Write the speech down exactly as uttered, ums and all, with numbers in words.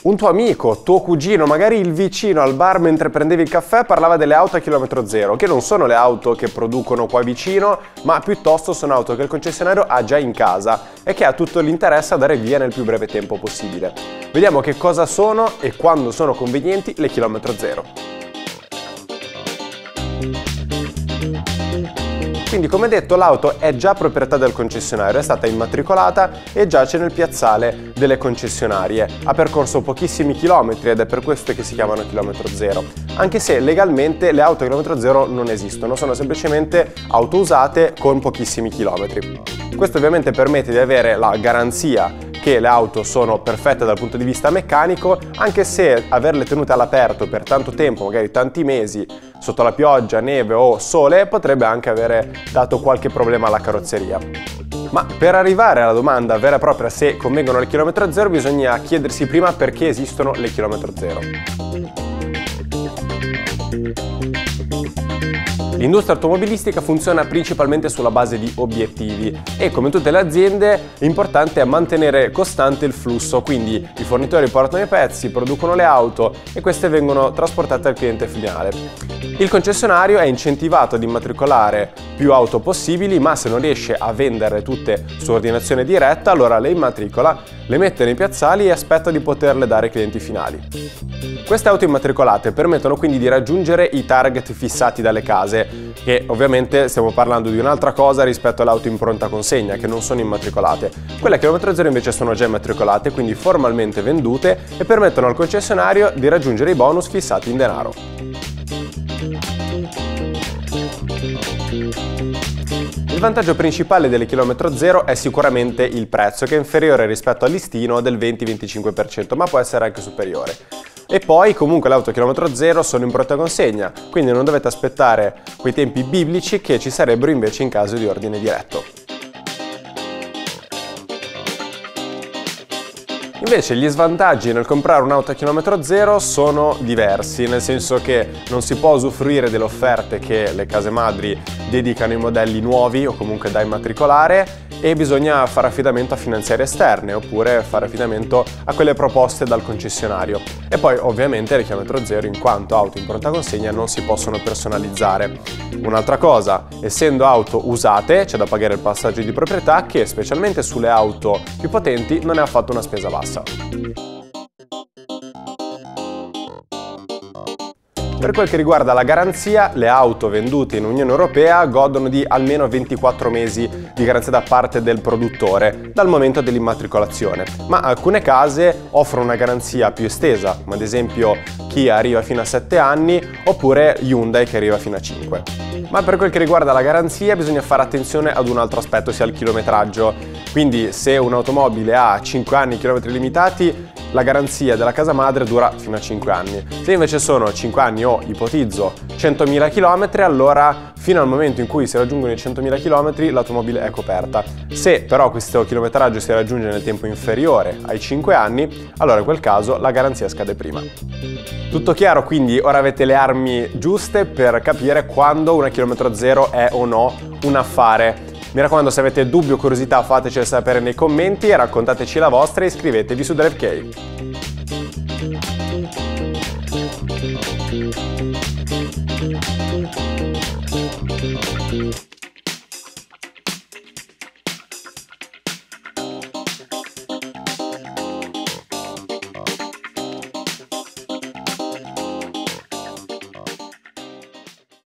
un tuo amico, tuo cugino, magari il vicino al bar mentre prendevi il caffè parlava delle auto a chilometro zero, che non sono le auto che producono qua vicino, ma piuttosto sono auto che il concessionario ha già in casa e che ha tutto l'interesse a dare via nel più breve tempo possibile. Vediamo che cosa sono e quando sono convenienti le chilometro zero. Quindi, come detto, l'auto è già proprietà del concessionario, è stata immatricolata e giace nel piazzale delle concessionarie. Ha percorso pochissimi chilometri ed è per questo che si chiamano chilometro zero, anche se legalmente le auto a chilometro zero non esistono, sono semplicemente auto usate con pochissimi chilometri. Questo ovviamente permette di avere la garanzia che le auto sono perfette dal punto di vista meccanico, anche se averle tenute all'aperto per tanto tempo, magari tanti mesi, sotto la pioggia, neve o sole, potrebbe anche avere dato qualche problema alla carrozzeria. Ma per arrivare alla domanda vera e propria se convengono le chilometro zero bisogna chiedersi prima perché esistono le chilometro zero. L'industria automobilistica funziona principalmente sulla base di obiettivi e, come tutte le aziende, l'importante è mantenere costante il flusso, quindi i fornitori portano i pezzi, producono le auto e queste vengono trasportate al cliente finale. Il concessionario è incentivato ad immatricolare più auto possibili, ma se non riesce a venderle tutte su ordinazione diretta, allora le immatricola, le mette nei piazzali e aspetta di poterle dare ai clienti finali. Queste auto immatricolate permettono quindi di raggiungere i target fissati dalle case, che ovviamente stiamo parlando di un'altra cosa rispetto alle auto in pronta consegna, che non sono immatricolate. Quelle a chilometro zero invece sono già immatricolate, quindi formalmente vendute, e permettono al concessionario di raggiungere i bonus fissati in denaro. Il vantaggio principale delle chilometro zero è sicuramente il prezzo, che è inferiore rispetto al listino del venti venticinque per cento, ma può essere anche superiore. E poi comunque le auto chilometro zero sono in pronta consegna, quindi non dovete aspettare quei tempi biblici che ci sarebbero invece in caso di ordine diretto. Invece gli svantaggi nel comprare un'auto a chilometro zero sono diversi, nel senso che non si può usufruire delle offerte che le case madri dedicano ai modelli nuovi o comunque da immatricolare, e bisogna fare affidamento a finanziarie esterne oppure fare affidamento a quelle proposte dal concessionario. E poi ovviamente le chilometro zero, in quanto auto in pronta consegna, non si possono personalizzare. Un'altra cosa, essendo auto usate c'è da pagare il passaggio di proprietà, che specialmente sulle auto più potenti non è affatto una spesa bassa. Per quel che riguarda la garanzia, le auto vendute in Unione Europea godono di almeno ventiquattro mesi di garanzia da parte del produttore dal momento dell'immatricolazione, ma alcune case offrono una garanzia più estesa, come ad esempio Kia arriva fino a sette anni oppure Hyundai che arriva fino a cinque. Ma per quel che riguarda la garanzia bisogna fare attenzione ad un altro aspetto, ossia il chilometraggio. Quindi se un'automobile ha cinque anni chilometri limitati, la garanzia della casa madre dura fino a cinque anni. Se invece sono cinque anni o, ipotizzo, centomila chilometri, allora fino al momento in cui si raggiungono i centomila chilometri l'automobile è coperta. Se però questo chilometraggio si raggiunge nel tempo inferiore ai cinque anni, allora in quel caso la garanzia scade prima. Tutto chiaro? Quindi ora avete le armi giuste per capire quando una chilometro zero è o no un affare. Mi raccomando, se avete dubbi o curiosità fatecelo sapere nei commenti, raccontateci la vostra e iscrivetevi su Drive K.